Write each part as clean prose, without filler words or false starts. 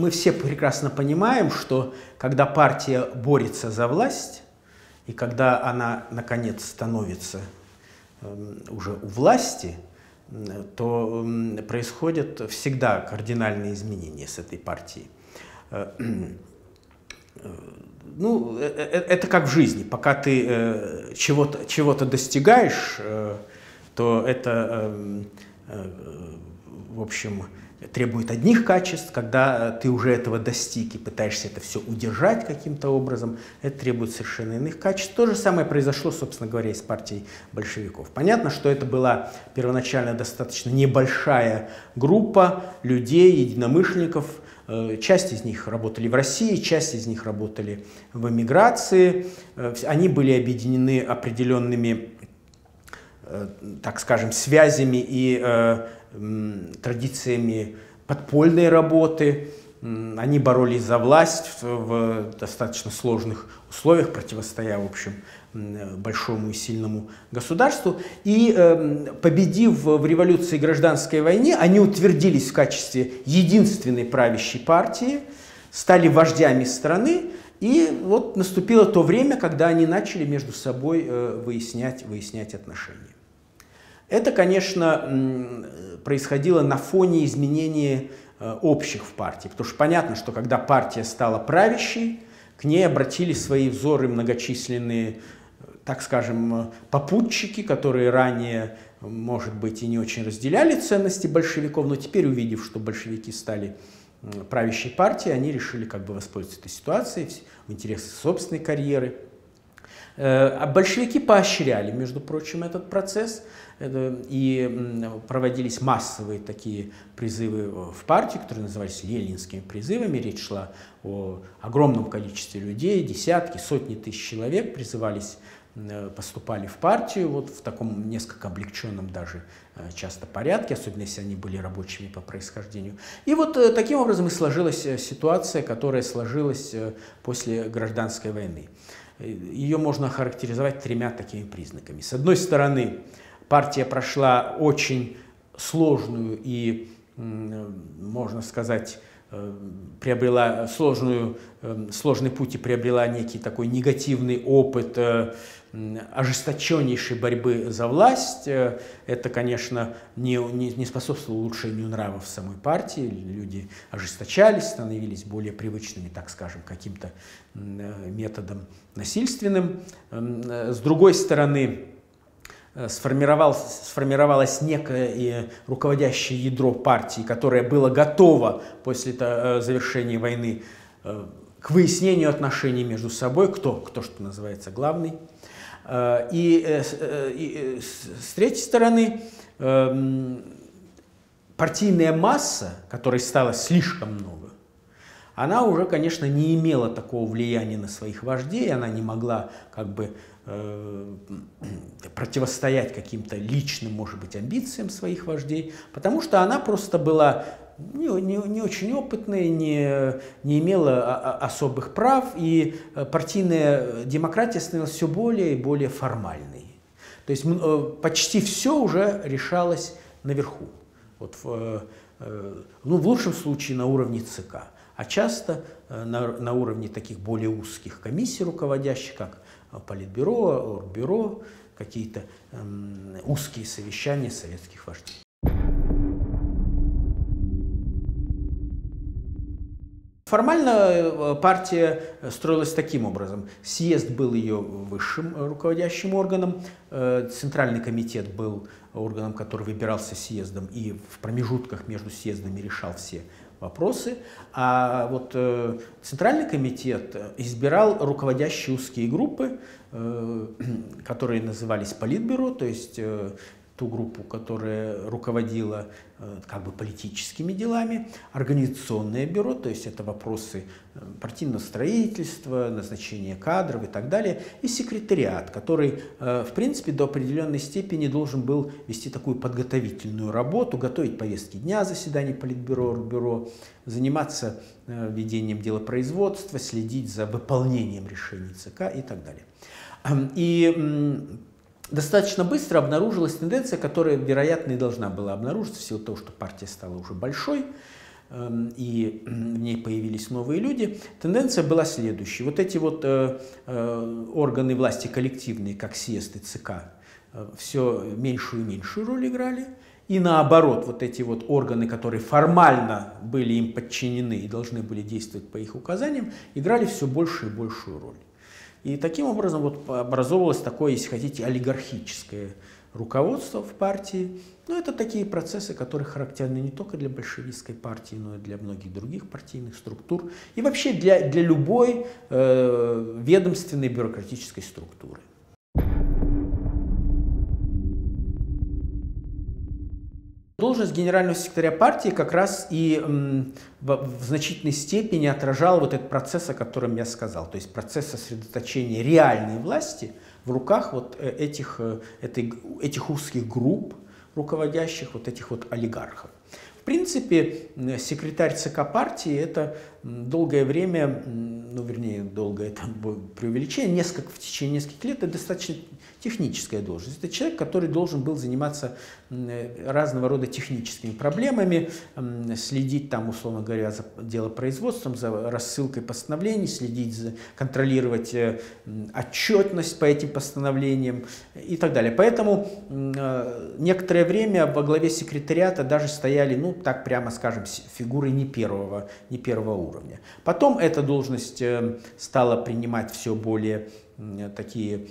мы все прекрасно понимаем, что когда партия борется за власть, и когда она, наконец, становится уже у власти, то происходят всегда кардинальные изменения с этой партией. Ну, это как в жизни. Пока ты чего-то достигаешь, то это, в общем, требует одних качеств. Когда ты уже этого достиг и пытаешься это все удержать каким-то образом, это требует совершенно иных качеств. То же самое произошло, собственно говоря, и с партией большевиков. Понятно, что это была первоначально достаточно небольшая группа людей, единомышленников. Часть из них работали в России, часть из них работали в эмиграции. Они были объединены определенными, так скажем, связями и традициями подпольной работы. Они боролись за власть в достаточно сложных условиях, противостоя, в общем, большому и сильному государству. И победив в революции и гражданской войне, они утвердились в качестве единственной правящей партии, стали вождями страны. И вот наступило то время, когда они начали между собой выяснять отношения. Это, конечно, происходило на фоне изменения общих в партии, потому что понятно, что когда партия стала правящей, к ней обратили свои взоры многочисленные, так скажем, попутчики, которые ранее, может быть, и не очень разделяли ценности большевиков, но теперь, увидев, что большевики стали правящей партией, они решили как бы воспользоваться этой ситуацией в интересах собственной карьеры. А большевики поощряли, между прочим, этот процесс, и проводились массовые такие призывы в партию, которые назывались ленинскими призывами. Речь шла о огромном количестве людей, десятки, сотни тысяч человек призывались, поступали в партию вот в таком несколько облегченном даже часто порядке, особенно если они были рабочими по происхождению. И вот таким образом и сложилась ситуация, которая сложилась после гражданской войны. Ее можно охарактеризовать тремя такими признаками. С одной стороны, партия прошла очень сложную и, можно сказать, приобрела сложный путь и приобрела некий такой негативный опыт ожесточеннейшей борьбы за власть. Это, конечно, не способствовало улучшению нравов самой партии. Люди ожесточались, становились более привычными, так скажем, каким-то методом насильственным. С другой стороны, сформировалось некое руководящее ядро партии, которое было готово после завершения войны к выяснению отношений между собой, кто что называется главный. И с третьей стороны, партийная масса, которой стало слишком много, она уже, конечно, не имела такого влияния на своих вождей, она не могла как бы противостоять каким-то личным, может быть, амбициям своих вождей, потому что она просто была не очень опытной, не имела особых прав, и партийная демократия становилась все более и более формальной. То есть почти все уже решалось наверху, вот в лучшем случае на уровне ЦК, а часто на уровне таких более узких комиссий руководящих, как Политбюро, Оргбюро, какие-то узкие совещания советских вождей. Формально партия строилась таким образом. Съезд был ее высшим руководящим органом, Центральный комитет был органом, который выбирался съездом и в промежутках между съездами решал все вопросы, а вот Центральный комитет избирал руководящие узкие группы, которые назывались Политбюро, то есть ту группу, которая руководила как бы политическими делами, организационное бюро, то есть это вопросы партийного строительства, назначения кадров и так далее, и секретариат, который, в принципе, до определенной степени должен был вести такую подготовительную работу, готовить повестки дня заседаний Политбюро, Оргбюро, заниматься ведением делопроизводства, следить за выполнением решений ЦК и так далее. И достаточно быстро обнаружилась тенденция, которая, вероятно, и должна была обнаружиться в силу того, что партия стала уже большой. и в ней появились новые люди, тенденция была следующей. Вот эти вот органы власти коллективные, как съезд и ЦК, все меньшую и меньшую роль играли. И наоборот, вот эти вот органы, которые формально были им подчинены и должны были действовать по их указаниям, играли все большую и большую роль. И таким образом вот образовывалось такое, если хотите, олигархическое руководство в партии. Но это такие процессы, которые характерны не только для большевистской партии, но и для многих других партийных структур. И вообще для любой ведомственной бюрократической структуры. Должность генерального секретаря партии как раз и в значительной степени отражала вот этот процесс, о котором я сказал. То есть процесс сосредоточения реальной власти в руках вот этих узких групп руководящих, вот этих вот олигархов. В принципе, секретарь ЦК партии — это долгое время, ну, вернее, долгое это преувеличение, в течение нескольких лет, это достаточно техническая должность. Это человек, который должен был заниматься разного рода техническими проблемами, следить там, условно говоря, за делопроизводством, за рассылкой постановлений, контролировать отчетность по этим постановлениям и так далее. Поэтому некоторое время во главе секретариата даже стояли, ну, так прямо скажем, фигуры не первого уровня. Потом эта должность стала принимать все более такие...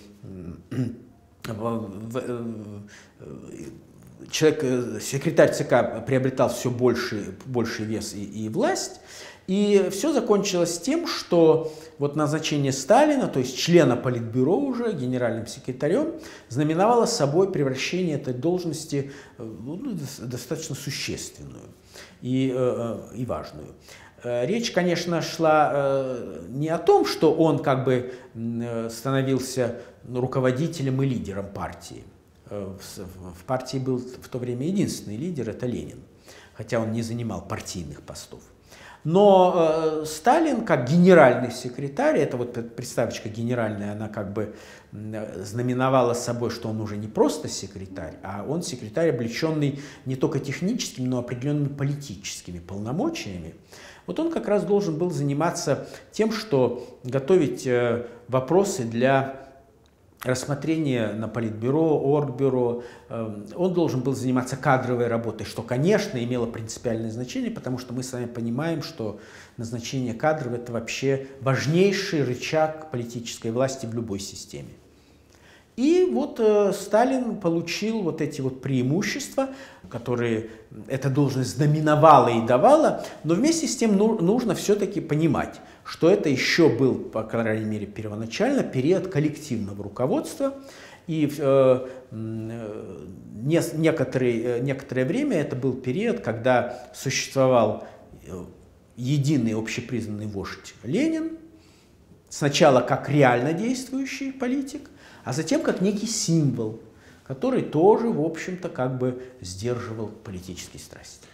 Секретарь ЦК приобретал все больший вес и власть. И все закончилось тем, что вот назначение Сталина, то есть члена Политбюро уже, генеральным секретарем, знаменовало собой превращение этой должности в достаточно существенную и важную. Речь, конечно, шла не о том, что он как бы становился руководителем и лидером партии. В партии был в то время единственный лидер — это Ленин, хотя он не занимал партийных постов. Но Сталин, как генеральный секретарь, это вот приставочка генеральная, она как бы знаменовала собой, что он уже не просто секретарь, а он секретарь, облеченный не только техническими, но и определенными политическими полномочиями. Вот он как раз должен был заниматься тем, что готовить вопросы для рассмотрения на Политбюро, Оргбюро. Он должен был заниматься кадровой работой, что, конечно, имело принципиальное значение, потому что мы с вами понимаем, что назначение кадров — это вообще важнейший рычаг политической власти в любой системе. И вот Сталин получил вот эти вот преимущества, которые эта должность знаменовала и давала, но вместе с тем нужно все-таки понимать, что это еще был, по крайней мере, первоначально период коллективного руководства, и некоторое время это был период, когда существовал единый общепризнанный вождь Ленин, сначала как реально действующий политик, а затем как некий символ, который тоже, в общем-то, как бы сдерживал политические страсти.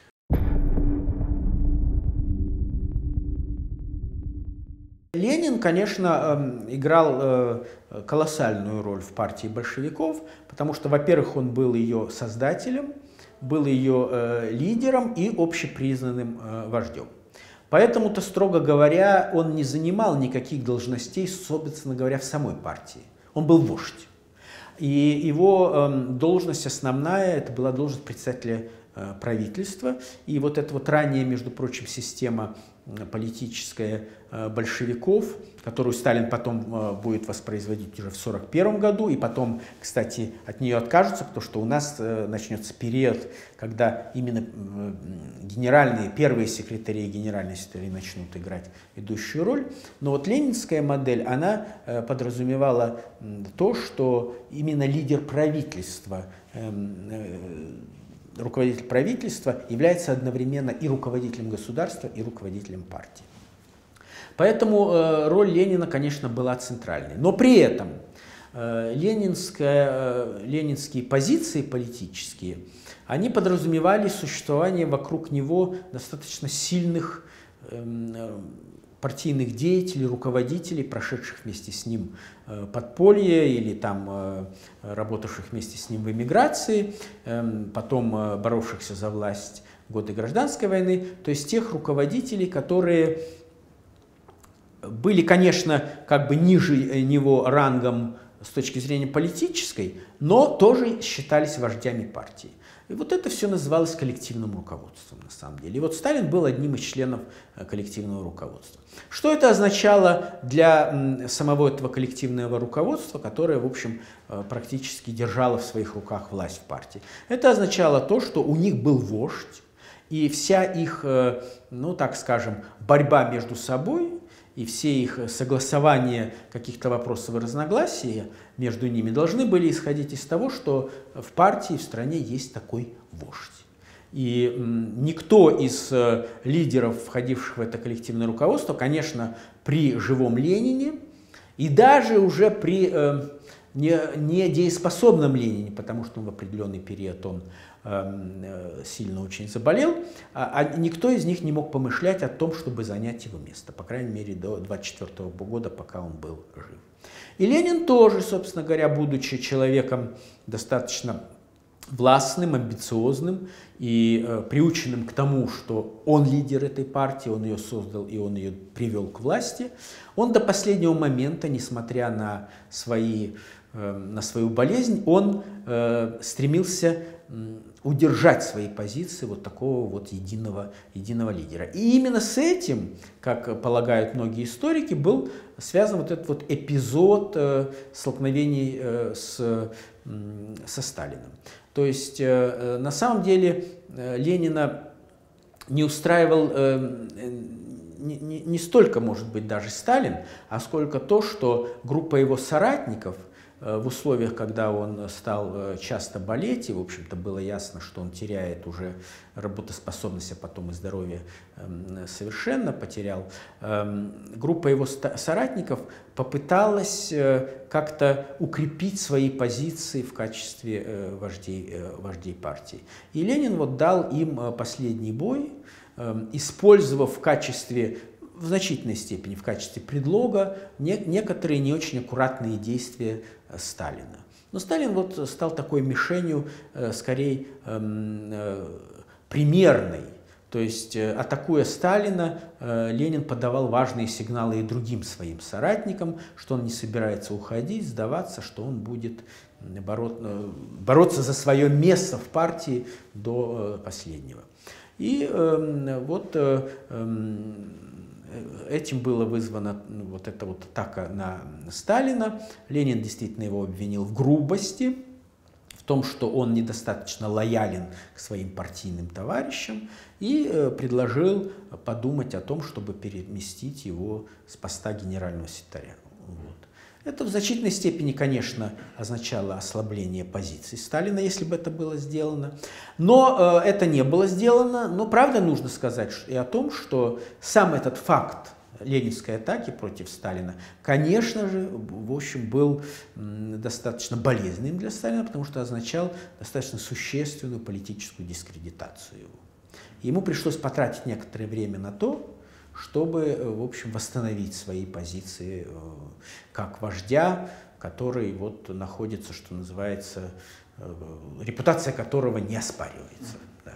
Ленин, конечно, играл колоссальную роль в партии большевиков, потому что, во-первых, он был ее создателем, был ее лидером и общепризнанным вождем. Поэтому-то, строго говоря, он не занимал никаких должностей, собственно говоря, в самой партии. Он был вождь. И его должность основная, это была должность председателя правительства. И вот эта вот ранняя, между прочим, система политическая большевиков, которую Сталин потом будет воспроизводить уже в 1941 году, и потом, кстати, от нее откажутся, потому что у нас начнется период, когда именно первые секретари и генеральные секретари начнут играть ведущую роль. Но вот ленинская модель, она подразумевала то, что именно лидер правительства, руководитель правительства является одновременно и руководителем государства, и руководителем партии. Поэтому роль Ленина, конечно, была центральной. Но при этом ленинские позиции политические, они подразумевали существование вокруг него достаточно сильных партийных деятелей, руководителей, прошедших вместе с ним подполье или там работавших вместе с ним в эмиграции, потом боровшихся за власть годы гражданской войны, то есть тех руководителей, которые были, конечно, как бы ниже него рангом с точки зрения политической, но тоже считались вождями партии. И вот это все называлось коллективным руководством на самом деле. И вот Сталин был одним из членов коллективного руководства. Что это означало для самого этого коллективного руководства, которое, в общем, практически держало в своих руках власть в партии? Это означало то, что у них был вождь, и вся их, ну так скажем, борьба между собой и все их согласования каких-то вопросов и разногласия между ними должны были исходить из того, что в партии, в стране есть такой вождь. И никто из лидеров, входивших в это коллективное руководство, конечно, при живом Ленине и даже уже при недееспособном Ленине, потому что в определенный период он сильно очень заболел, а никто из них не мог помышлять о том, чтобы занять его место, по крайней мере, до 1924 года, пока он был жив. И Ленин тоже, собственно говоря, будучи человеком достаточно властным, амбициозным и приученным к тому, что он лидер этой партии, он ее создал и он ее привел к власти, он до последнего момента, несмотря на свою болезнь, он стремился удержать свои позиции вот такого вот единого лидера. И именно с этим, как полагают многие историки, был связан вот этот вот эпизод столкновений со Сталиным. То есть на самом деле Ленина не устраивал не столько, может быть, даже Сталин, а сколько то, что группа его соратников в условиях, когда он стал часто болеть, и, в общем-то, было ясно, что он теряет уже работоспособность, а потом и здоровье совершенно потерял, группа его соратников попыталась как-то укрепить свои позиции в качестве вождей партии. И Ленин вот дал им последний бой, использовав в значительной степени в качестве предлога некоторые не очень аккуратные действия Сталина. Но Сталин вот стал такой мишенью, скорее, примерной. То есть, атакуя Сталина, Ленин подавал важные сигналы и другим своим соратникам, что он не собирается уходить, сдаваться, что он будет бороться за свое место в партии до последнего. И вот этим была вызвана вот эта вот атака на Сталина. Ленин действительно его обвинил в грубости, в том, что он недостаточно лоялен к своим партийным товарищам, и предложил подумать о том, чтобы переместить его с поста генерального секретаря. Вот. Это в значительной степени, конечно, означало ослабление позиций Сталина, если бы это было сделано. Но это не было сделано. Но правда нужно сказать и о том, что сам этот факт ленинской атаки против Сталина, конечно же, в общем, был достаточно болезненным для Сталина, потому что означал достаточно существенную политическую дискредитацию его. Ему пришлось потратить некоторое время на то, чтобы, в общем, восстановить свои позиции как вождя, который вот находится, что называется, репутация которого не оспаривается. Да.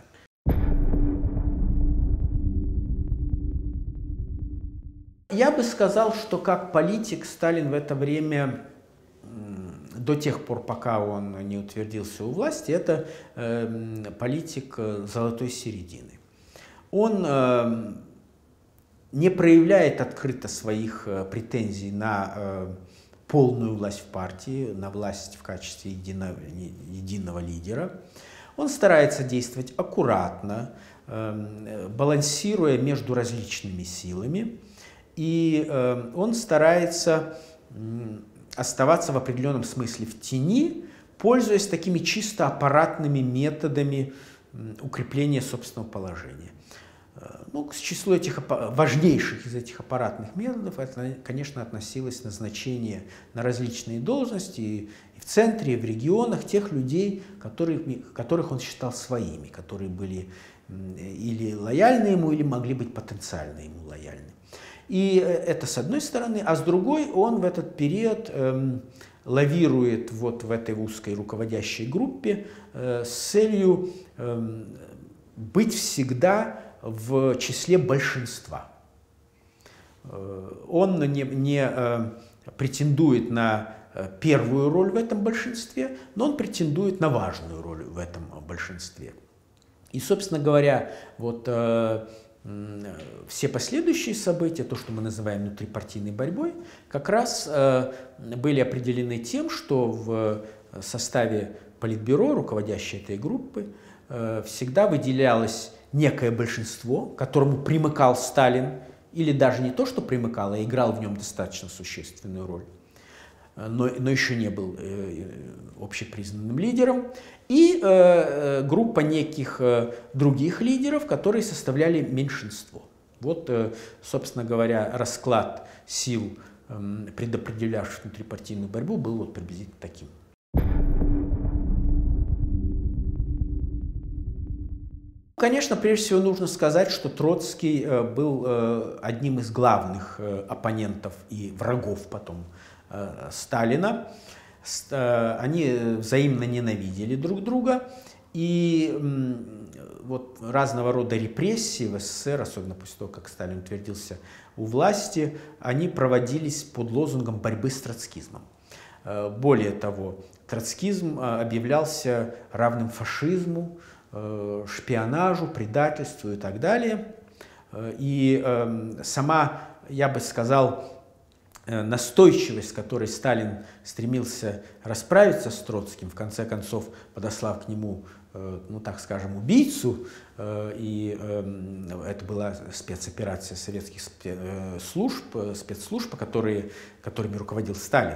Я бы сказал, что как политик Сталин в это время, до тех пор, пока он не утвердился у власти, это политик золотой середины. Он не проявляет открыто своих претензий на полную власть в партии, на власть в качестве единого лидера. Он старается действовать аккуратно, балансируя между различными силами, и он старается оставаться в определенном смысле в тени, пользуясь такими чисто аппаратными методами укрепления собственного положения. Ну, к числу важнейших из этих аппаратных методов, это, конечно, относилось назначение на различные должности и в центре, и в регионах тех людей, которых он считал своими, которые были или лояльны ему, или могли быть потенциально ему лояльны. И это с одной стороны, а с другой он в этот период лавирует вот в этой узкой руководящей группе с целью быть всегда в числе большинства. Он не претендует на первую роль в этом большинстве, но он претендует на важную роль в этом большинстве. И, собственно говоря, вот все последующие события, то, что мы называем внутрипартийной борьбой, как раз были определены тем, что в составе Политбюро, руководящей этой группы, всегда выделялось некое большинство, к которому примыкал Сталин, или даже не то, что примыкал, а играл в нем достаточно существенную роль, но еще не был общепризнанным лидером, и группа неких других лидеров, которые составляли меньшинство. Вот, собственно говоря, расклад сил, предопределявших внутрипартийную борьбу, был вот приблизительно таким. Конечно, прежде всего нужно сказать, что Троцкий был одним из главных оппонентов и врагов потом Сталина. Они взаимно ненавидели друг друга, и вот разного рода репрессии в СССР, особенно после того, как Сталин утвердился у власти, они проводились под лозунгом борьбы с троцкизмом. Более того, троцкизм объявлялся равным фашизму, шпионажу, предательству и так далее. И сама, я бы сказал, настойчивость, с которой Сталин стремился расправиться с Троцким, в конце концов подослав к нему, ну так скажем, убийцу, и это была спецоперация советских спецслужб, которыми руководил Сталин.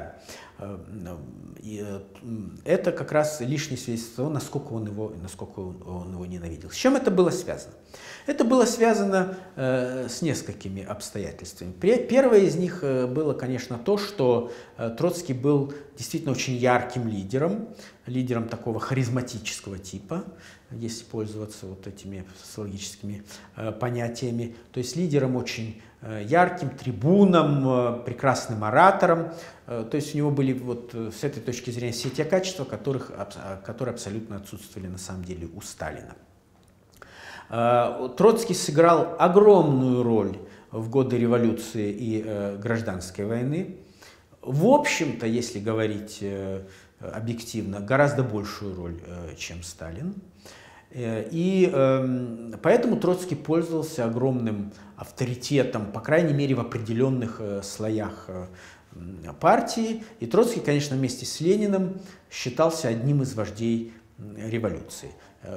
И это как раз лишнее свидетельство того, насколько он его ненавидел. С чем это было связано? Это было связано с несколькими обстоятельствами. Первое из них было, конечно, то, что Троцкий был действительно очень ярким лидером такого харизматического типа, если пользоваться вот этими социологическими понятиями, то есть лидером очень ярким, трибуном, прекрасным оратором. То есть у него были вот с этой точки зрения все те качества, которые абсолютно отсутствовали на самом деле у Сталина. Троцкий сыграл огромную роль в годы революции и гражданской войны. В общем-то, если говорить объективно, гораздо большую роль, чем Сталин. И поэтому Троцкий пользовался огромным авторитетом, по крайней мере, в определенных слоях партии. И Троцкий, конечно, вместе с Лениным считался одним из вождей революции.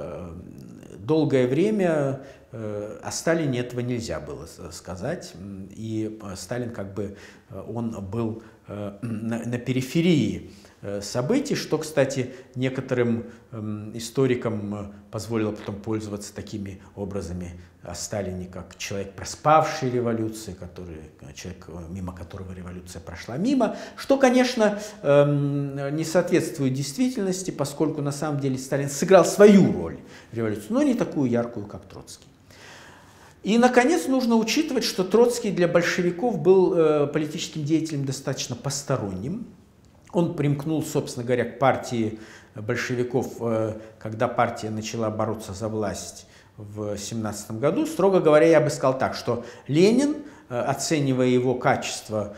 Долгое время о Сталине этого нельзя было сказать, и Сталин он был на периферии событий, что, кстати, некоторым историкам позволило потом пользоваться такими образами о Сталине, как человек, проспавший революцию, человек, мимо которого революция прошла мимо, что, конечно, не соответствует действительности, поскольку на самом деле Сталин сыграл свою роль в революции, но не такую яркую, как Троцкий. И, наконец, нужно учитывать, что Троцкий для большевиков был политическим деятелем достаточно посторонним. Он примкнул, собственно говоря, к партии большевиков, когда партия начала бороться за власть в 1917 году. Строго говоря, я бы сказал так, что Ленин, оценивая его качество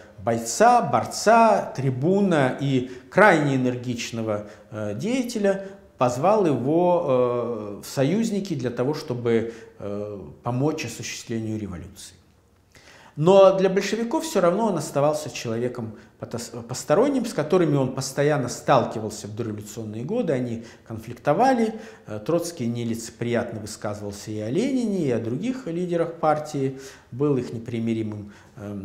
борца, трибуна и крайне энергичного деятеля, позвал его в союзники для того, чтобы помочь осуществлению революции. Но для большевиков все равно он оставался человеком посторонним, с которыми он постоянно сталкивался в дореволюционные годы, они конфликтовали. Троцкий нелицеприятно высказывался и о Ленине, и о других лидерах партии, был их непримиримым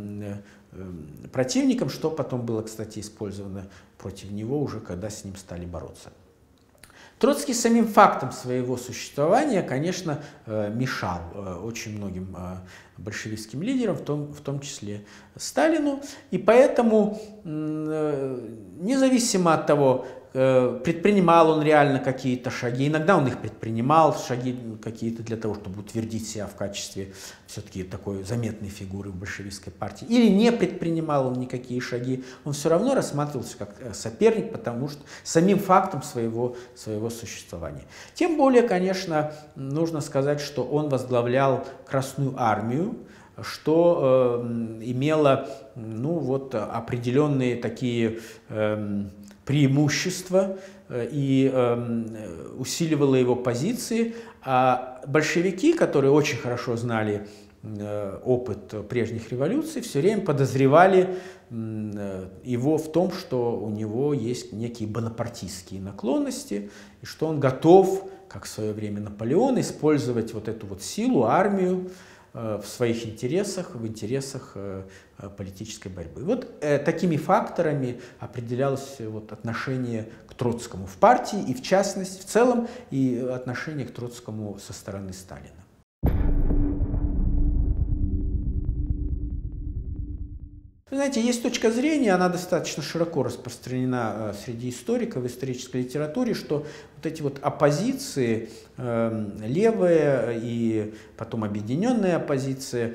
противником, что потом было, кстати, использовано против него уже, когда с ним стали бороться. Троцкий самим фактом своего существования, конечно, мешал очень многим большевистским лидерам, в том числе Сталину, и поэтому, независимо от того, предпринимал он реально какие-то шаги, иногда он их предпринимал, шаги какие-то для того, чтобы утвердить себя в качестве все-таки такой заметной фигуры в большевистской партии, или не предпринимал он никакие шаги, он все равно рассматривался как соперник, потому что самим фактом своего существования. Тем более, конечно, нужно сказать, что он возглавлял Красную армию, что имело, ну, вот, определенные такие преимущества и усиливало его позиции. А большевики, которые очень хорошо знали опыт прежних революций, все время подозревали его в том, что у него есть некие бонапартистские наклонности, и что он готов, как в свое время Наполеон, использовать вот эту вот силу, армию, в своих интересах, в интересах политической борьбы. Вот такими факторами определялось вот отношение к Троцкому в партии и, в частности, в целом, и отношение к Троцкому со стороны Сталина. Вы знаете, есть точка зрения, она достаточно широко распространена среди историков в исторической литературе, что вот эти вот оппозиции, левые и потом объединенная оппозиция,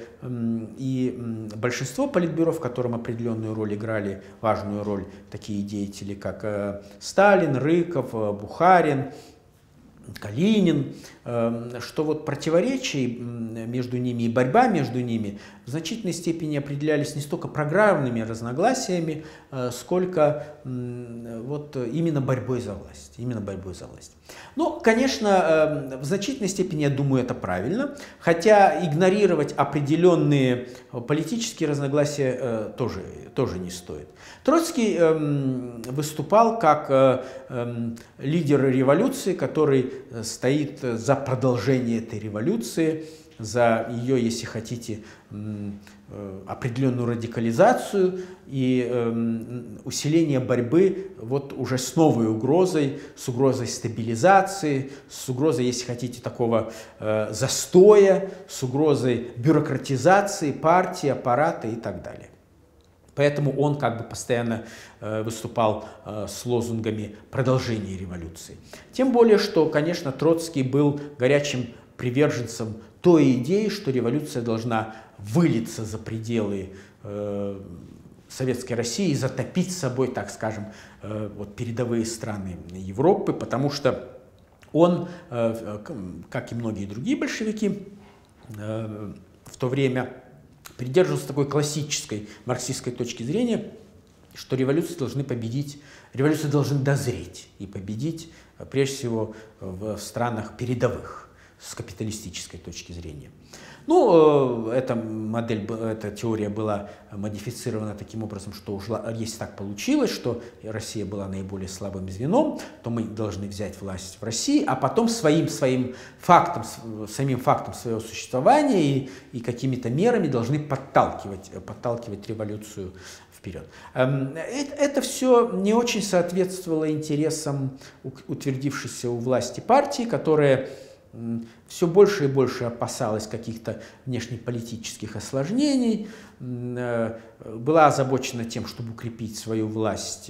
и большинство политбюро, в котором определенную роль играли, важную роль такие деятели, как Сталин, Рыков, Бухарин, Калинин, что вот противоречия между ними и борьба между ними в значительной степени определялись не столько программными разногласиями, сколько вот именно борьбой за власть. Ну, конечно, в значительной степени, я думаю, это правильно, хотя игнорировать определенные политические разногласия тоже не стоит. Троцкий выступал как лидер революции, который стоит за продолжение этой революции, за ее, если хотите, определенную радикализацию и усиление борьбы вот уже с новой угрозой, с угрозой стабилизации, с угрозой, если хотите, такого застоя, с угрозой бюрократизации партии, аппарата и так далее. Поэтому он как бы постоянно выступал с лозунгами продолжения революции. Тем более, что, конечно, Троцкий был горячим приверженцем той идеи, что революция должна вылиться за пределы Советской России и затопить собой, так скажем, вот передовые страны Европы, потому что он, как и многие другие большевики в то время, придерживался такой классической марксистской точки зрения, что революции должны победить, революции должны дозреть и победить, прежде всего, в странах передовых с капиталистической точки зрения. Ну, эта теория была модифицирована таким образом, что если так получилось, что Россия была наиболее слабым звеном, то мы должны взять власть в России, а потом самим фактом своего существования и какими-то мерами должны подталкивать революцию вперед. Это все не очень соответствовало интересам утвердившейся у власти партии, которая все больше и больше опасалась каких-то внешнеполитических осложнений, была озабочена тем, чтобы укрепить свою власть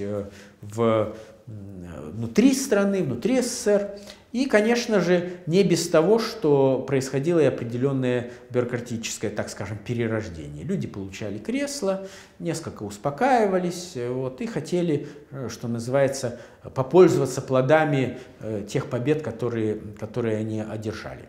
внутри страны, внутри СССР. И, конечно же, не без того, что происходило и определенное бюрократическое, так скажем, перерождение. Люди получали кресла, несколько успокаивались вот, и хотели, что называется, попользоваться плодами тех побед, которые они одержали.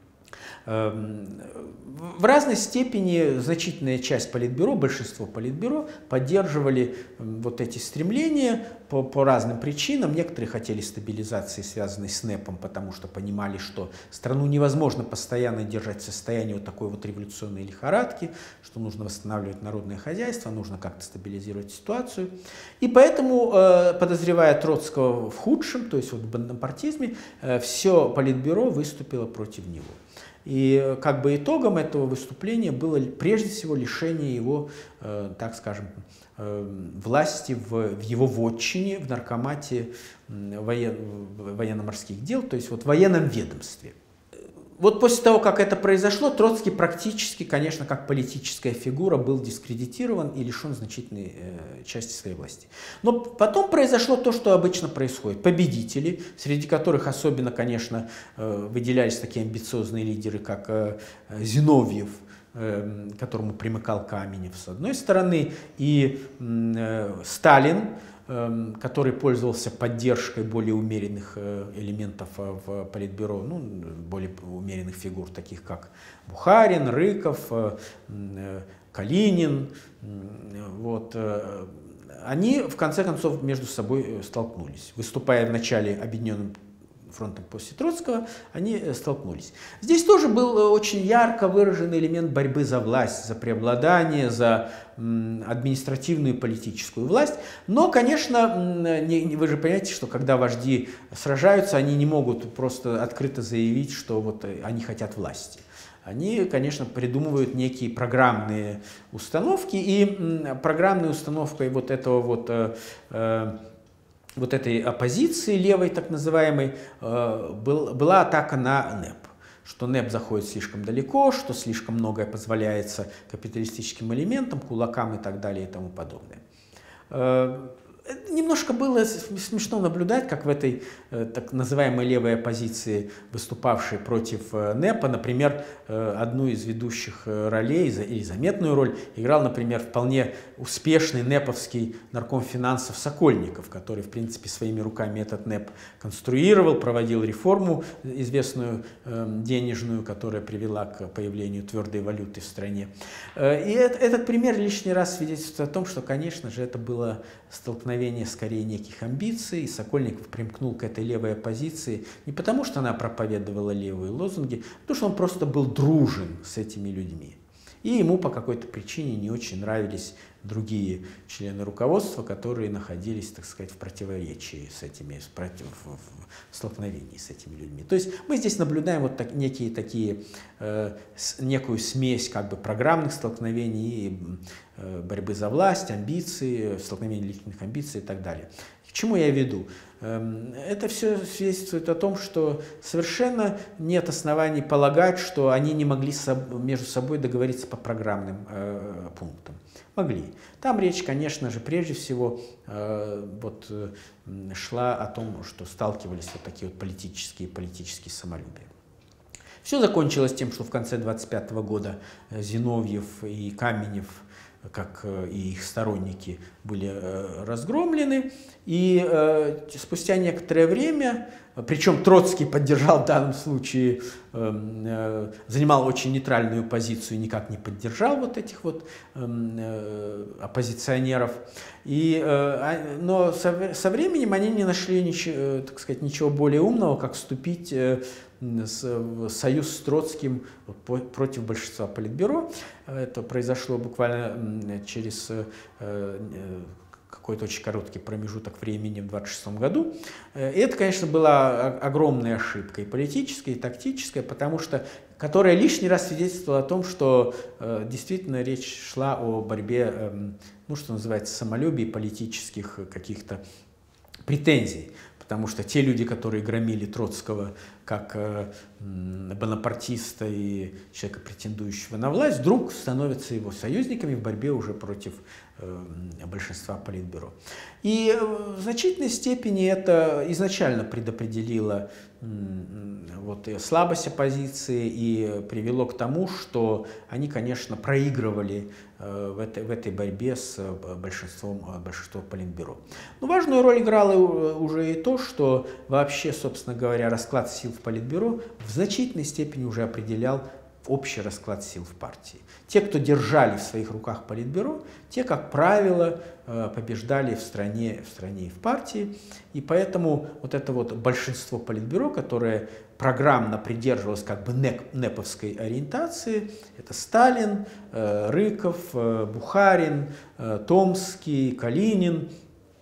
В разной степени значительная часть политбюро, большинство политбюро поддерживали вот эти стремления по разным причинам. Некоторые хотели стабилизации, связанной с НЭПом, потому что понимали, что страну невозможно постоянно держать в состоянии вот такой вот революционной лихорадки, что нужно восстанавливать народное хозяйство, нужно как-то стабилизировать ситуацию. И поэтому, подозревая Троцкого в худшем, то есть вот в бонапартизме, все политбюро выступило против него. И как бы итогом этого выступления было прежде всего лишение его, так скажем, власти в его вотчине, в наркомате военно-морских дел, то есть вот в военном ведомстве. Вот после того, как это произошло, Троцкий практически, конечно, как политическая фигура был дискредитирован и лишен значительной части своей власти. Но потом произошло то, что обычно происходит. Победители, среди которых особенно, конечно, выделялись такие амбициозные лидеры, как Зиновьев, к которому примыкал Каменев с одной стороны, и Сталин, который пользовался поддержкой более умеренных элементов в Политбюро, ну, более умеренных фигур, таких как Бухарин, Рыков, Калинин. Вот. Они, в конце концов, между собой столкнулись. Выступая вначале объединенным фронтом после Троцкого, они столкнулись. Здесь тоже был очень ярко выраженный элемент борьбы за власть, за преобладание, за административную и политическую власть. Но, конечно, вы же понимаете, что когда вожди сражаются, они не могут просто открыто заявить, что вот они хотят власти. Они, конечно, придумывают некие программные установки, и программной установкой вот этого вот этой оппозиции левой, так называемой, была атака на НЭП. Что НЭП заходит слишком далеко, что слишком многое позволяется капиталистическим элементам, кулакам и так далее и тому подобное. Немножко было смешно наблюдать, как в этой так называемой левой оппозиции, выступавшей против НЭПа, например, одну из ведущих ролей, или заметную роль, играл, например, вполне успешный нэповский нарком финансов Сокольников, который, в принципе, своими руками этот НЭП конструировал, проводил реформу известную денежную, которая привела к появлению твердой валюты в стране. И этот пример лишний раз свидетельствует о том, что, конечно же, это было столкновение скорее неких амбиций. Сокольников примкнул к этой левой оппозиции не потому, что она проповедовала левые лозунги, а потому что он просто был дружен с этими людьми. И ему по какой-то причине не очень нравились другие члены руководства, которые находились, так сказать, в противоречии с этими, в столкновении с этими людьми. То есть мы здесь наблюдаем вот некие такие, некую смесь как бы программных столкновений и борьбы за власть, амбиции, столкновения личных амбиций и так далее. К чему я веду? Это все свидетельствует о том, что совершенно нет оснований полагать, что они не могли между собой договориться по программным пунктам. Могли. Там речь, конечно же, прежде всего шла о том, что сталкивались вот такие вот политические самолюбия. Все закончилось тем, что в конце 1925 года Зиновьев и Каменев, как и их сторонники, были разгромлены. И спустя некоторое время, причем Троцкий поддержал в данном случае, занимал очень нейтральную позицию, никак не поддержал вот этих вот оппозиционеров. Но со временем они не нашли так сказать, ничего более умного, как вступить в союз с Троцким против большинства Политбюро. Это произошло буквально через какой-то очень короткий промежуток времени в 1926 году. И это, конечно, была огромная ошибка и политическая, и тактическая, которая лишний раз свидетельствовала о том, что действительно речь шла о борьбе, ну, что называется, самолюбия и политических каких-то претензий. Потому что те люди, которые громили Троцкого как бонапартиста и человека, претендующего на власть, вдруг становятся его союзниками в борьбе уже против большинства Политбюро. И в значительной степени это изначально предопределило слабость оппозиции и привело к тому, что они, конечно, проигрывали в этой борьбе с большинством Политбюро. Но важную роль играло уже и то, что вообще, собственно говоря, расклад сил в Политбюро в значительной степени уже определял общий расклад сил в партии. Те, кто держали в своих руках Политбюро, те, как правило, побеждали в стране и в партии. И поэтому вот это вот большинство Политбюро, которое программно придерживалось как бы нэповской ориентации, это Сталин, Рыков, Бухарин, Томский, Калинин,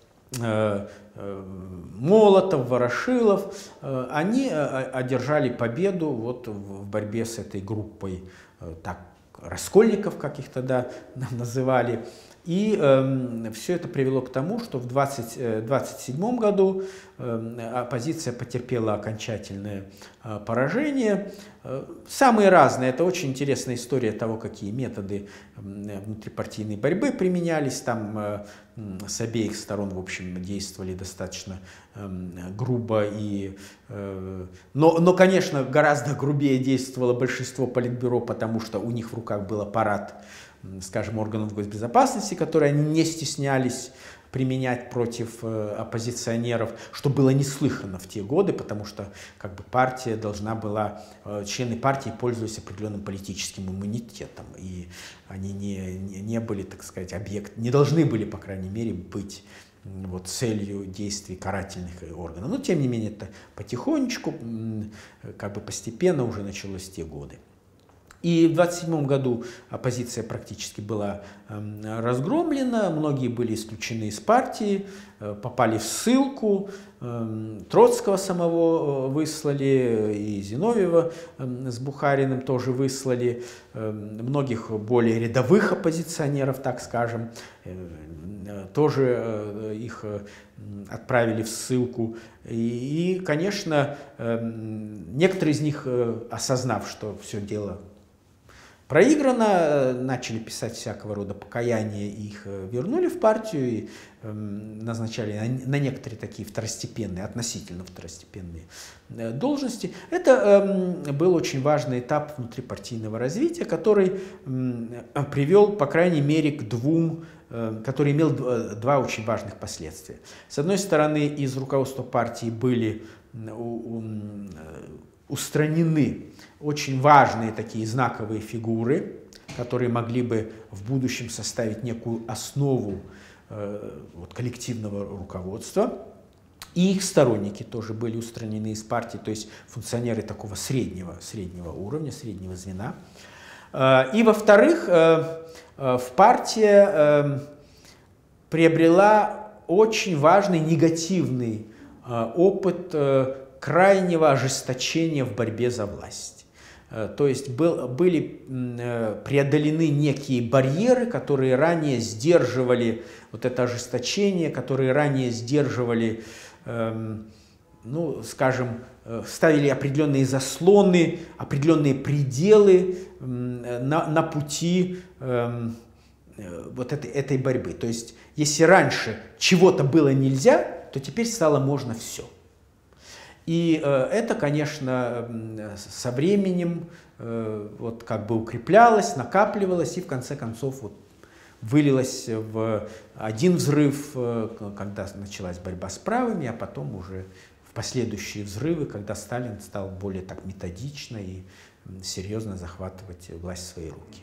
Молотов, Ворошилов, они одержали победу вот в борьбе с этой группой, так, раскольников, как их тогда называли. И все это привело к тому, что в 1927 году оппозиция потерпела окончательное поражение. Самые разные. Это очень интересная история того, какие методы внутрипартийной борьбы применялись. Там с обеих сторон, в общем, действовали достаточно грубо. Но, конечно, гораздо грубее действовало большинство политбюро, потому что у них в руках был аппарат, скажем, органов госбезопасности, которые они не стеснялись применять против оппозиционеров, что было неслыханно в те годы, потому что как бы партия должна была, члены партии пользовались определенным политическим иммунитетом, и они не были, так сказать, не должны были, по крайней мере, быть вот целью действий карательных органов. Но, тем не менее, это потихонечку, как бы постепенно уже началось в те годы. И в 1927 году оппозиция практически была разгромлена, многие были исключены из партии, попали в ссылку, Троцкого самого выслали, и Зиновьева с Бухариным тоже выслали, многих более рядовых оппозиционеров, так скажем, тоже их отправили в ссылку. И, конечно, некоторые из них, осознав, что все дело проиграно, начали писать всякого рода покаяния, их вернули в партию и назначали на некоторые такие второстепенные, относительно второстепенные должности. Это был очень важный этап внутрипартийного развития, который привел, по крайней мере, который имел два очень важных последствия. С одной стороны, из руководства партии были устранены очень важные такие знаковые фигуры, которые могли бы в будущем составить некую основу коллективного руководства. И их сторонники тоже были устранены из партии, то есть функционеры такого среднего уровня, среднего звена. И, во-вторых, партия приобрела очень важный негативный опыт крайнего ожесточения в борьбе за власть. То есть были преодолены некие барьеры, которые ранее сдерживали вот это ожесточение, которые ранее сдерживали, ну, скажем, ставили определенные заслоны, определенные пределы на пути вот этой борьбы. То есть, если раньше чего-то было нельзя, то теперь стало можно все. И это, конечно, со временем вот как бы укреплялось, накапливалось и в конце концов вот вылилось в один взрыв, когда началась борьба с правыми, а потом уже в последующие взрывы, когда Сталин стал более так методично и серьезно захватывать власть в свои руки.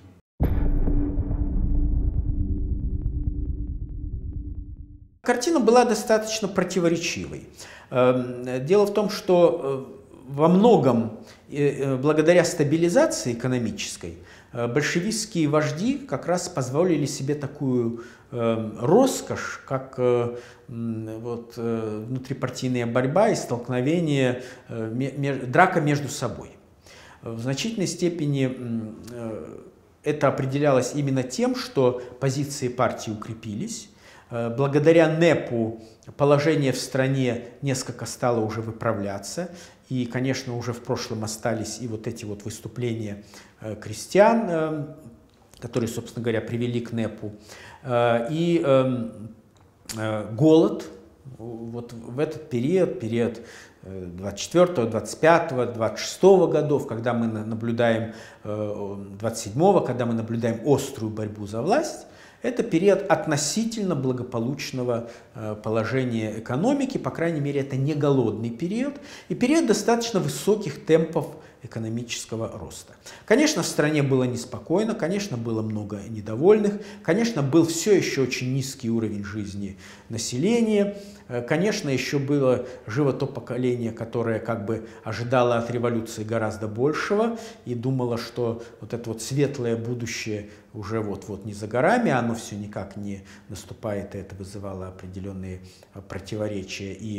Картина была достаточно противоречивой. Дело в том, что во многом, благодаря стабилизации экономической, большевистские вожди как раз позволили себе такую роскошь, как вот, внутрипартийная борьба и столкновение, драка между собой. В значительной степени это определялось именно тем, что позиции партии укрепились. Благодаря НЭПу положение в стране несколько стало уже выправляться. И, конечно, уже в прошлом остались и вот эти вот выступления крестьян, которые, собственно говоря, привели к НЭПу. И голод вот в этот период 24, 25, 26 годов, когда мы наблюдаем, 27-го, когда мы наблюдаем острую борьбу за власть, это период относительно благополучного положения экономики, по крайней мере, это не голодный период, и период достаточно высоких темпов экономического роста. Конечно, в стране было неспокойно, конечно, было много недовольных, конечно, был все еще очень низкий уровень жизни населения, конечно, еще было живо то поколение, которое как бы ожидало от революции гораздо большего и думало, что вот это вот светлое будущее уже вот-вот не за горами, а оно все никак не наступает, и это вызывало определенные противоречия и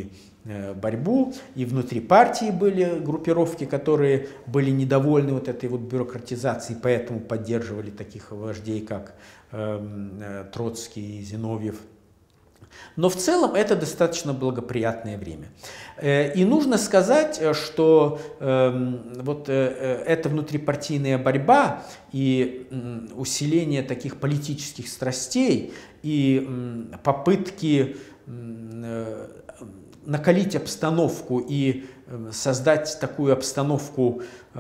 борьбу, и внутри партии были группировки, которые были недовольны вот этой вот бюрократизацией, поэтому поддерживали таких вождей, как Троцкий и Зиновьев. Но в целом это достаточно благоприятное время. И нужно сказать, что вот эта внутрипартийная борьба и усиление таких политических страстей и попытки накалить обстановку и создать такую обстановку,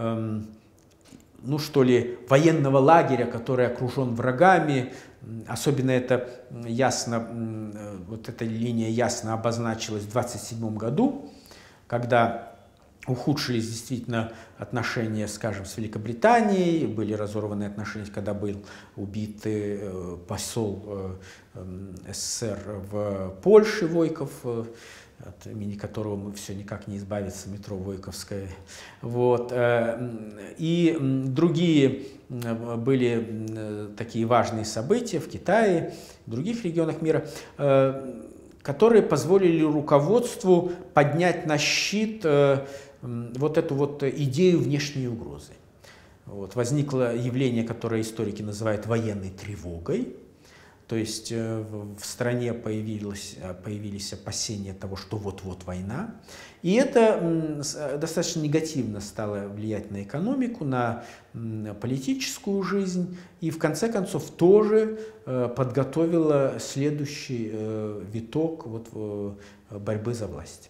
ну что ли, военного лагеря, который окружен врагами. Особенно это ясно, вот эта линия ясно обозначилась в 1927 году, когда ухудшились действительно отношения, скажем, с Великобританией, были разорваны отношения, когда был убит посол СССР в Польше Войков, от имени которого мы все никак не избавиться, метро Войковское. Вот. И другие были такие важные события в Китае, в других регионах мира, которые позволили руководству поднять на щит вот эту вот идею внешней угрозы. Вот. Возникло явление, которое историки называют военной тревогой. То есть в стране появились опасения того, что вот-вот война. И это достаточно негативно стало влиять на экономику, на политическую жизнь. И в конце концов тоже подготовило следующий виток вот борьбы за власть.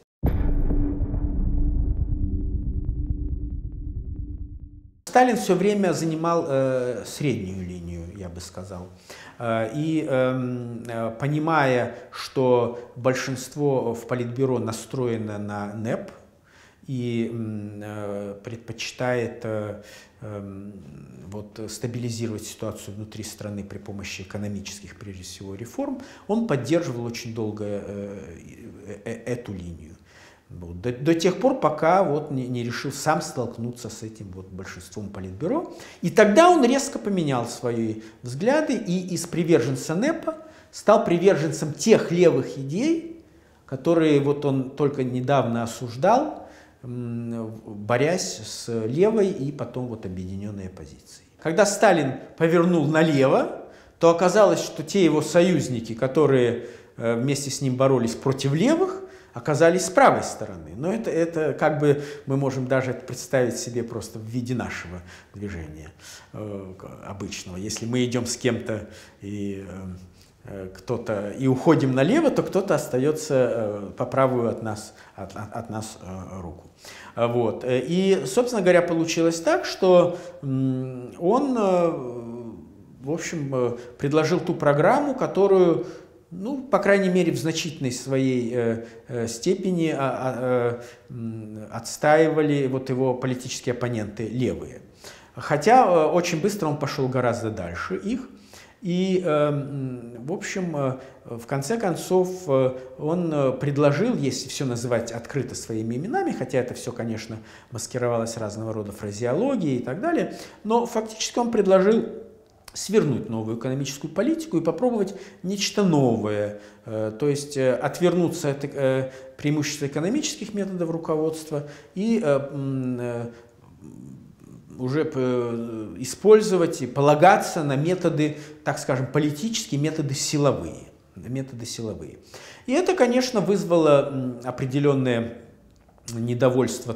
Сталин все время занимал среднюю линию, я бы сказал. И понимая, что большинство в Политбюро настроено на НЭП и предпочитает вот, стабилизировать ситуацию внутри страны при помощи экономических, прежде всего, реформ, он поддерживал очень долго эту линию. До тех пор, пока вот не решил сам столкнуться с этим вот большинством Политбюро. И тогда он резко поменял свои взгляды и из приверженца НЭПа стал приверженцем тех левых идей, которые вот он только недавно осуждал, борясь с левой и потом вот объединенной оппозицией. Когда Сталин повернул налево, то оказалось, что те его союзники, которые вместе с ним боролись против левых, оказались с правой стороны. Но это как бы мы можем даже это представить себе просто в виде нашего движения обычного. Если мы идем с кем-то и кто-то и уходим налево, то кто-то остается по правую от нас руку. Вот. И, собственно говоря, получилось так, что он, в общем, предложил ту программу, которую, ну, по крайней мере, в значительной своей степени отстаивали вот его политические оппоненты левые. Хотя очень быстро он пошел гораздо дальше их. И, в общем, в конце концов, он предложил, если все называть открыто своими именами, хотя это все, конечно, маскировалось разного рода фразеологией и так далее, но фактически он предложил свернуть новую экономическую политику и попробовать нечто новое, то есть отвернуться от преимущества экономических методов руководства и уже использовать и полагаться на методы, так скажем, политические, методы силовые. И это, конечно, вызвало определенное недовольство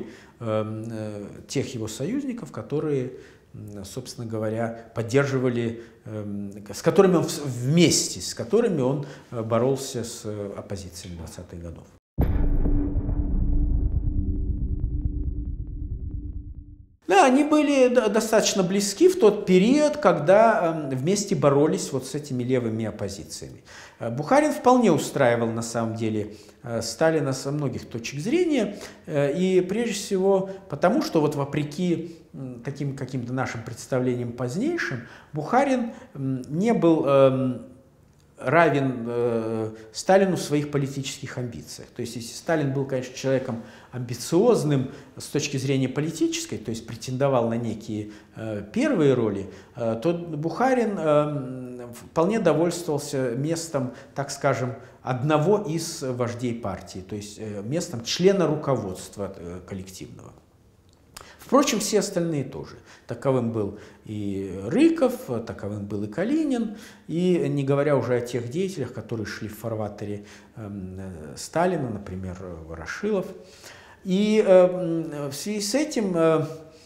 тех его союзников, которые, собственно говоря, поддерживали, с которыми он вместе, с которыми он боролся с оппозицией 20-х годов. Да, они были достаточно близки в тот период, когда вместе боролись вот с этими левыми оппозициями. Бухарин вполне устраивал на самом деле Сталина со многих точек зрения, и прежде всего потому, что вот вопреки таким каким-то нашим представлениям позднейшим, Бухарин не был равен Сталину в своих политических амбициях. То есть, если Сталин был, конечно, человеком амбициозным с точки зрения политической, то есть претендовал на некие первые роли, то Бухарин вполне довольствовался местом, так скажем, одного из вождей партии, то есть местом члена руководства коллективного. Впрочем, все остальные тоже. Таковым был и Рыков, таковым был и Калинин, и не говоря уже о тех деятелях, которые шли в фарватере Сталина, например, Ворошилов. И в связи с этим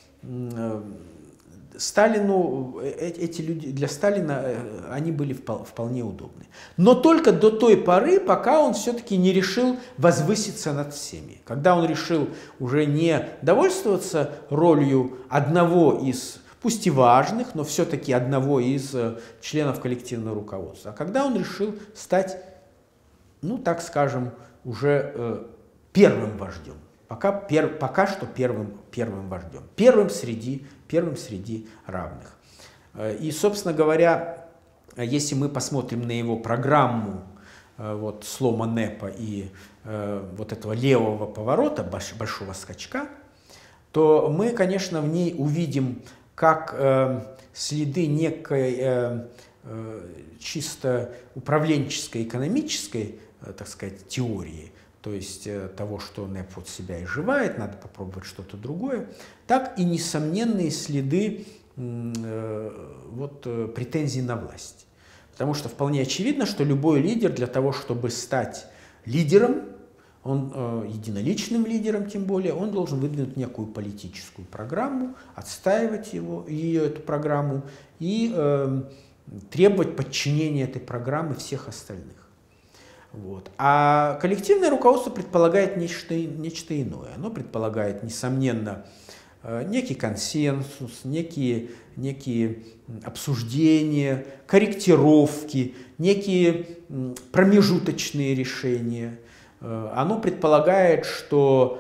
Сталину, эти люди для Сталина, они были вполне удобны. Но только до той поры, пока он все-таки не решил возвыситься над всеми. Когда он решил уже не довольствоваться ролью одного из, пусть и важных, но все-таки одного из членов коллективного руководства, а когда он решил стать, ну так скажем, уже первым вождем. Пока что первым вождем, первым среди равных. И, собственно говоря, если мы посмотрим на его программу вот, слома НЭПа и вот этого левого поворота, большого скачка, то мы, конечно, в ней увидим как следы некой чисто управленческой, экономической, так сказать, теории, то есть того, что НЭП вот себя изживает, надо попробовать что-то другое, так и несомненные следы вот, претензий на власть. Потому что вполне очевидно, что любой лидер для того, чтобы стать лидером, единоличным лидером тем более, он должен выдвинуть некую политическую программу, отстаивать эту программу и требовать подчинения этой программы всех остальных. Вот. А коллективное руководство предполагает нечто иное. Оно предполагает, несомненно, некий консенсус, некие обсуждения, корректировки, некие промежуточные решения. Оно предполагает, что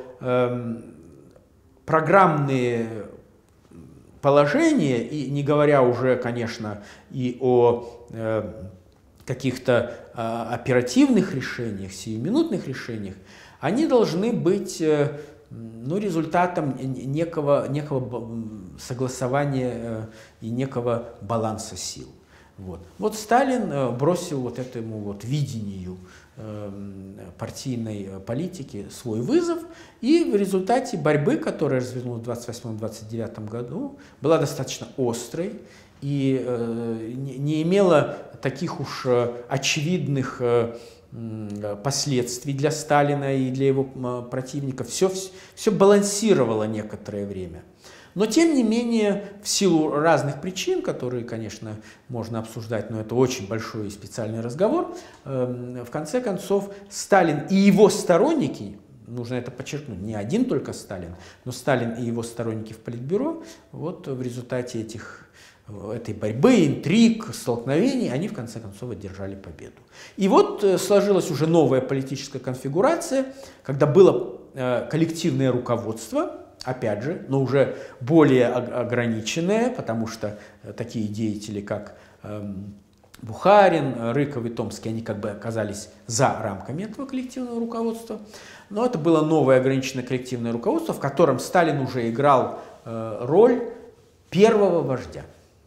программные положения, и не говоря уже, конечно, и о каких-то оперативных решениях, сиюминутных решениях, они должны быть результатом некого согласования и некого баланса сил. Вот Сталин бросил вот этому вот видению партийной политики свой вызов, и в результате борьбы, которая развернулась в 1928-1929 году, была достаточно острой и не имела таких уж очевидных последствий для Сталина и для его противников. Все балансировало некоторое время. Но, тем не менее, в силу разных причин, которые, конечно, можно обсуждать, но это очень большой и специальный разговор, в конце концов, Сталин и его сторонники, нужно это подчеркнуть, не один только Сталин, но Сталин и его сторонники в Политбюро, вот в результате этой борьбы, интриг, столкновений, они в конце концов одержали победу. И вот сложилась уже новая политическая конфигурация, когда было коллективное руководство, опять же, но уже более ограниченное, потому что такие деятели, как Бухарин, Рыков и Томский, они как бы оказались за рамками этого коллективного руководства. Но это было новое ограниченное коллективное руководство, в котором Сталин уже играл роль первого вождя.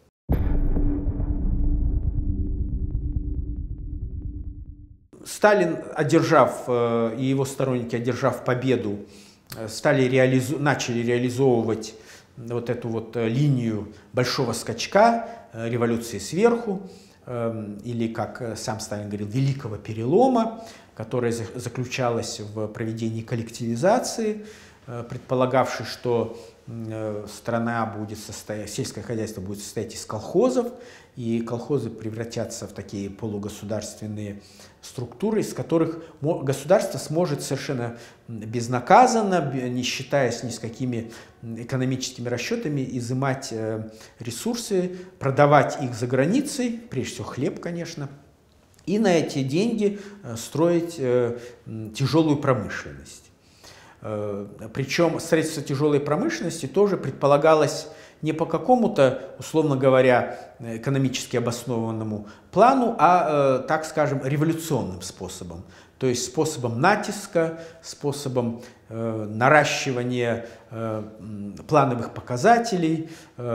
Сталин, и его сторонники, одержав победу, начали реализовывать вот эту вот линию большого скачка, революции сверху, или, как сам Сталин говорил, великого перелома, которая заключалась в проведении коллективизации, предполагавшей, что страна будет сельское хозяйство будет состоять из колхозов, и колхозы превратятся в такие полугосударственные структуры, из которых государство сможет совершенно безнаказанно, не считаясь ни с какими экономическими расчетами, изымать ресурсы, продавать их за границей, прежде всего хлеб, конечно, и на эти деньги строить тяжелую промышленность. Причем строительство тяжелой промышленности тоже предполагалось Не по какому-то, условно говоря, экономически обоснованному плану, а, так скажем, революционным способом. То есть способом натиска, способом наращивания плановых показателей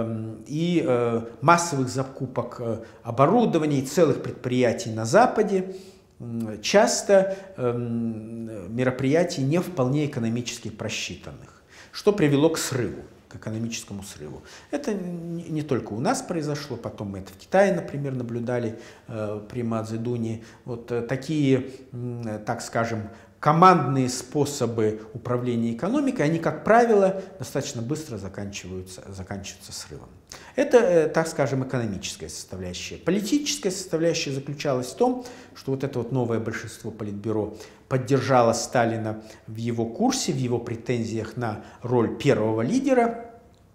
и массовых закупок оборудования и целых предприятий на Западе, часто мероприятий не вполне экономически просчитанных, что привело к срыву, к экономическому срыву. Это не только у нас произошло, потом мы это в Китае, например, наблюдали при Мао Цзэдуне. Вот такие, так скажем, командные способы управления экономикой, они, как правило, достаточно быстро заканчиваются срывом. Это, так скажем, экономическая составляющая. Политическая составляющая заключалась в том, что вот это вот новое большинство Политбюро поддержало Сталина в его курсе, в его претензиях на роль первого лидера,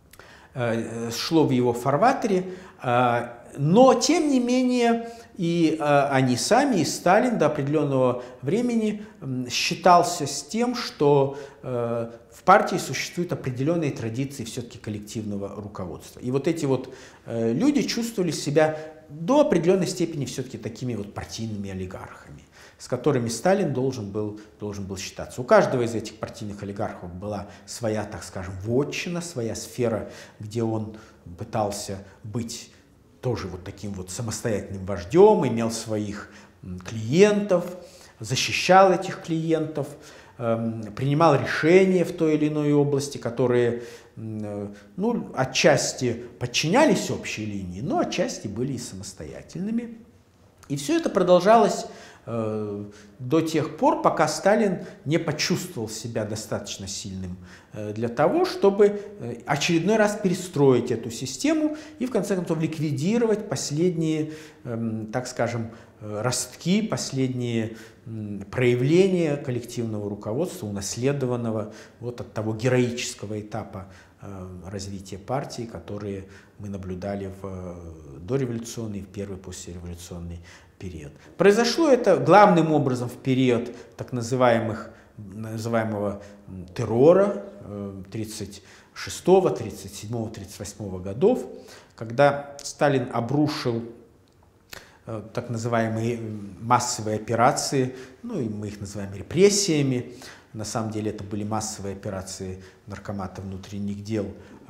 шло в его фарватере, но, тем не менее, и они сами, и Сталин до определенного времени считался с тем, что в партии существуют определенные традиции все-таки коллективного руководства. И вот эти вот люди чувствовали себя до определенной степени все-таки такими вот партийными олигархами, с которыми Сталин должен был считаться. У каждого из этих партийных олигархов была своя, так скажем, вотчина, своя сфера, где он пытался быть тоже вот таким вот самостоятельным вождем, имел своих клиентов, защищал этих клиентов, принимал решения в той или иной области, которые, ну, отчасти подчинялись общей линии, но отчасти были и самостоятельными. И все это продолжалось до тех пор, пока Сталин не почувствовал себя достаточно сильным для того, чтобы очередной раз перестроить эту систему и, в конце концов, ликвидировать последние, так скажем, ростки, последние проявления коллективного руководства, унаследованного вот от того героического этапа развития партии, которые мы наблюдали в дореволюционный и в первый послереволюционный период. Произошло это главным образом в период так называемого террора 36-го, 37-го, 38-го годов, когда Сталин обрушил так называемые массовые операции, ну и мы их называем репрессиями. На самом деле это были массовые операции Наркомата внутренних дел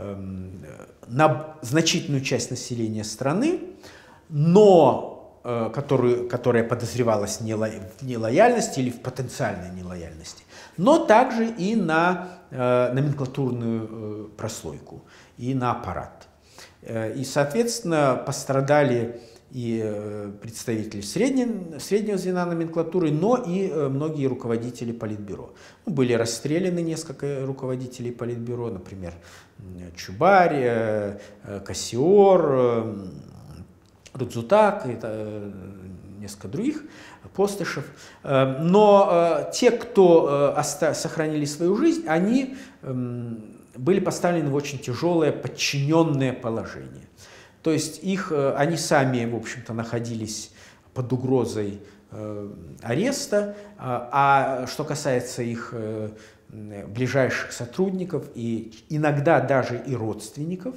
на значительную часть населения страны, но которая подозревалась в нелояльности или в потенциальной нелояльности, но также и на номенклатурную прослойку, и на аппарат. И, соответственно, пострадали и представители среднего звена номенклатуры, но и многие руководители Политбюро. Были расстреляны несколько руководителей Политбюро, например, Чубарь, Кассиор, Рудзутак и несколько других, Постышев. Но те, кто сохранили свою жизнь, они были поставлены в очень тяжелое подчиненное положение. То есть они сами, в общем-то, находились под угрозой ареста, а что касается их ближайших сотрудников и иногда даже и родственников,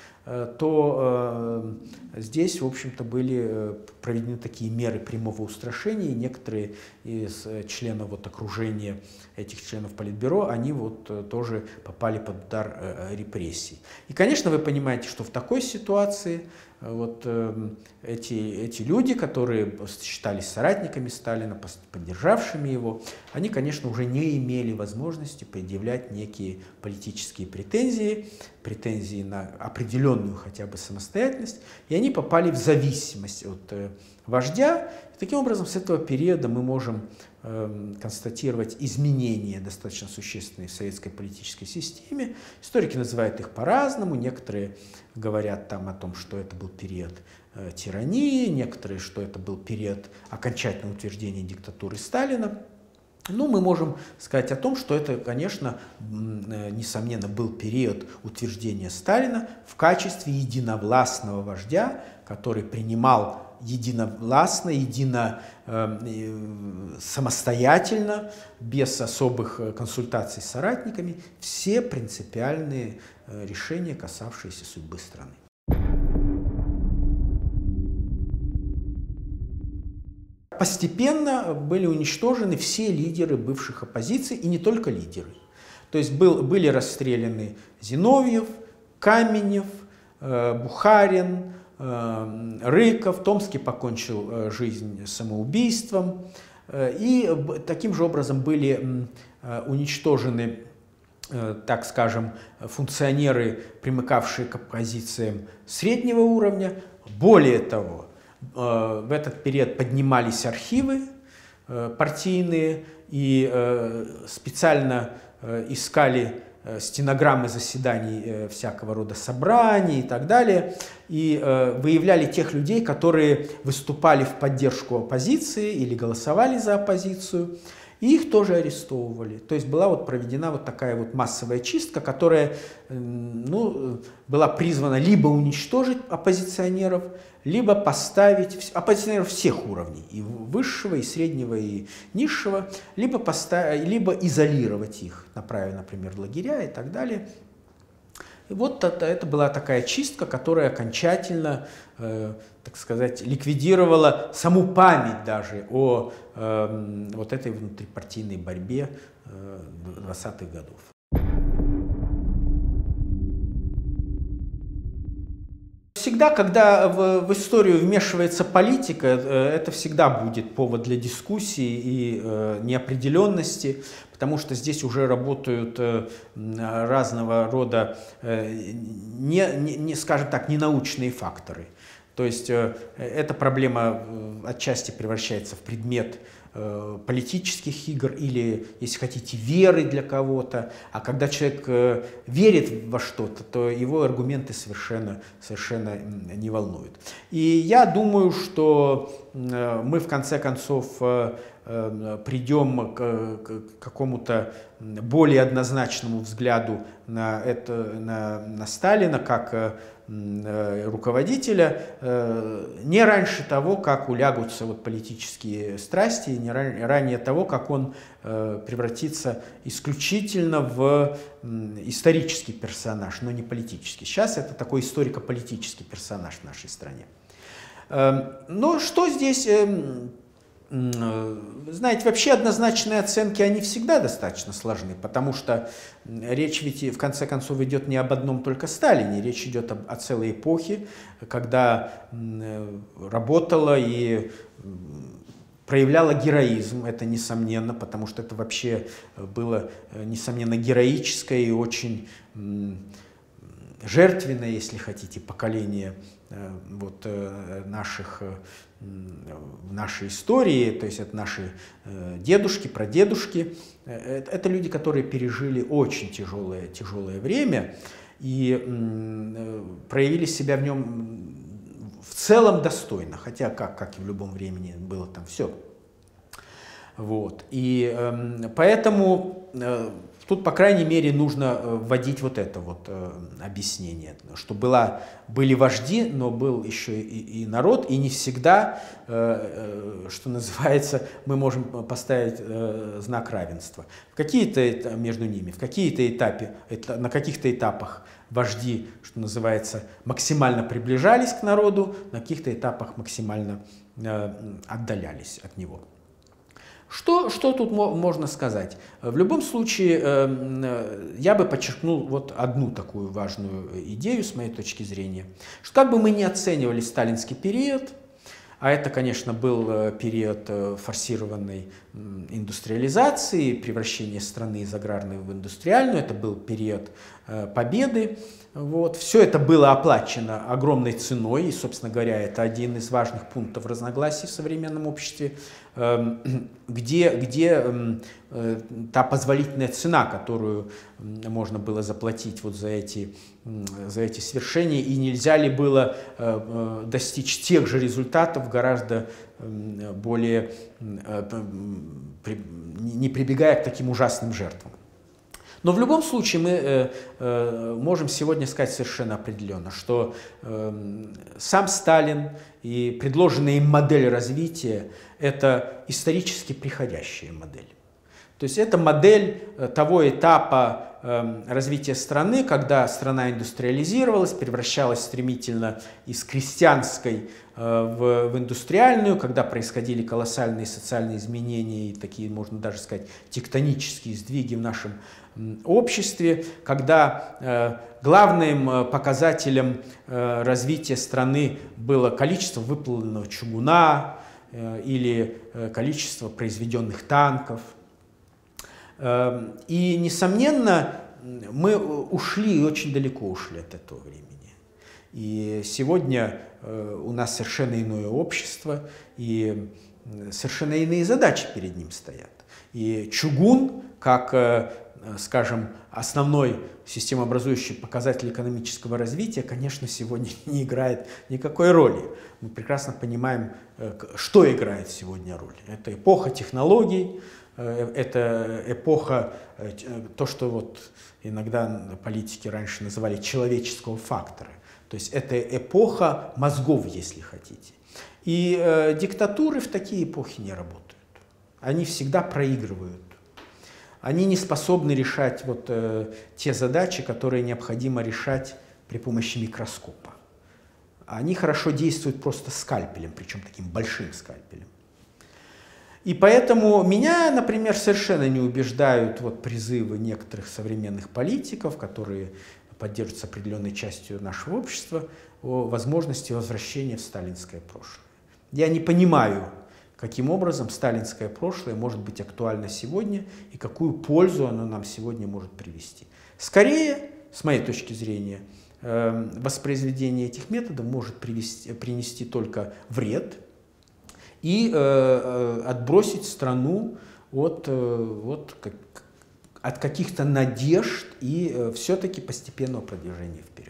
то здесь, в общем-то, были проведены такие меры прямого устрашения, и некоторые из членов вот окружения этих членов Политбюро, они вот тоже попали под удар репрессий. И, конечно, вы понимаете, что в такой ситуации вот эти люди, которые считались соратниками Сталина, поддержавшими его, они, конечно, уже не имели возможности предъявлять некие политические претензии на определенную хотя бы самостоятельность, и они попали в зависимость от вождя. И таким образом, с этого периода мы можем констатировать изменения достаточно существенные в советской политической системе. Историки называют их по-разному. Некоторые говорят там о том, что это был период тирании, некоторые, что это был период окончательного утверждения диктатуры Сталина. Ну, мы можем сказать о том, что это, конечно, несомненно, был период утверждения Сталина в качестве единовластного вождя, который принимал единовластно, самостоятельно, без особых консультаций с соратниками, все принципиальные решения, касавшиеся судьбы страны. Постепенно были уничтожены все лидеры бывших оппозиций, и не только лидеры. То есть были расстреляны Зиновьев, Каменев, Бухарин, Рыков. Томский покончил жизнь самоубийством. И таким же образом были уничтожены, так скажем, функционеры, примыкавшие к оппозициям среднего уровня. Более того, в этот период поднимались архивы партийные и специально искали стенограммы заседаний всякого рода собраний и так далее, и выявляли тех людей, которые выступали в поддержку оппозиции или голосовали за оппозицию, и их тоже арестовывали. То есть была вот проведена вот такая вот массовая чистка, которая была призвана либо уничтожить оппозиционеров, либо поставить оппозиционеров всех уровней, и высшего, и среднего, и низшего, либо изолировать их, направив, например, в лагеря и так далее. И вот это была такая чистка, которая окончательно, так сказать, ликвидировала саму память даже о вот этой внутрипартийной борьбе 20-х годов. Всегда, когда в историю вмешивается политика, это всегда будет повод для дискуссии и неопределенности, потому что здесь уже работают разного рода, скажем так, ненаучные факторы. То есть эта проблема отчасти превращается в предмет политических игр или, если хотите, веры для кого-то. А когда человек верит во что-то, то его аргументы совершенно не волнуют. И я думаю, что мы в конце концов придем к какому-то более однозначному взгляду на Сталина как руководителя не раньше того, как улягутся вот политические страсти, не ранее того, как он превратится исключительно в исторический персонаж, но не политический. Сейчас это такой историко-политический персонаж в нашей стране. Но что здесь... Знаете, вообще однозначные оценки, они всегда достаточно сложны, потому что речь ведь в конце концов идет не об одном только Сталине, речь идет о целой эпохе, когда работала и проявляла героизм, это несомненно, потому что это вообще было, несомненно, героическое и очень жертвенное, если хотите, поколение вот наших в нашей истории, то есть это наши дедушки, прадедушки, это люди, которые пережили очень тяжелое время и проявили себя в нем в целом достойно, хотя как и в любом времени было там все. Вот. И поэтому тут, по крайней мере, нужно вводить вот это вот объяснение, что были вожди, но был еще и народ, и не всегда, что называется, мы можем поставить знак равенства. Какие-то между ними, на каких-то этапах вожди, что называется, максимально приближались к народу, на каких-то этапах максимально отдалялись от него. Что тут можно сказать? В любом случае, я бы подчеркнул вот одну такую важную идею с моей точки зрения, что как бы мы ни оценивали сталинский период, а это, конечно, был период форсированной индустриализации, превращения страны из аграрной в индустриальную, это был период победы. Вот. Все это было оплачено огромной ценой, и, собственно говоря, это один из важных пунктов разногласий в современном обществе, где та позволительная цена, которую можно было заплатить вот за эти свершения, и нельзя ли было достичь тех же результатов гораздо более, не прибегая к таким ужасным жертвам. Но в любом случае мы можем сегодня сказать совершенно определенно, что сам Сталин и предложенная им модель развития – это исторически приходящая модель. То есть это модель того этапа развития страны, когда страна индустриализировалась, превращалась стремительно из крестьянской в индустриальную, когда происходили колоссальные социальные изменения и такие, можно даже сказать, тектонические сдвиги в нашем обществе, когда главным показателем развития страны было количество выплавленного чугуна или количество произведенных танков. И, несомненно, мы ушли, очень далеко ушли от этого времени. И сегодня у нас совершенно иное общество, и совершенно иные задачи перед ним стоят. И чугун, как, скажем, основной системообразующий показатель экономического развития, конечно, сегодня не играет никакой роли. Мы прекрасно понимаем, что играет сегодня роль. Это эпоха технологий, это эпоха, то, что вот иногда политики раньше называли человеческого фактора. То есть это эпоха мозгов, если хотите. И диктатуры в такие эпохи не работают. Они всегда проигрывают. Они не способны решать вот те задачи, которые необходимо решать при помощи микроскопа. Они хорошо действуют просто скальпелем, причем таким большим скальпелем. И поэтому меня, например, совершенно не убеждают вот призывы некоторых современных политиков, которые поддерживаются определенной частью нашего общества, о возможности возвращения в сталинское прошлое. Я не понимаю, каким образом сталинское прошлое может быть актуально сегодня и какую пользу оно нам сегодня может привести. Скорее, с моей точки зрения, воспроизведение этих методов может принести только вред и отбросить страну от каких-то надежд и все-таки постепенного продвижения вперед.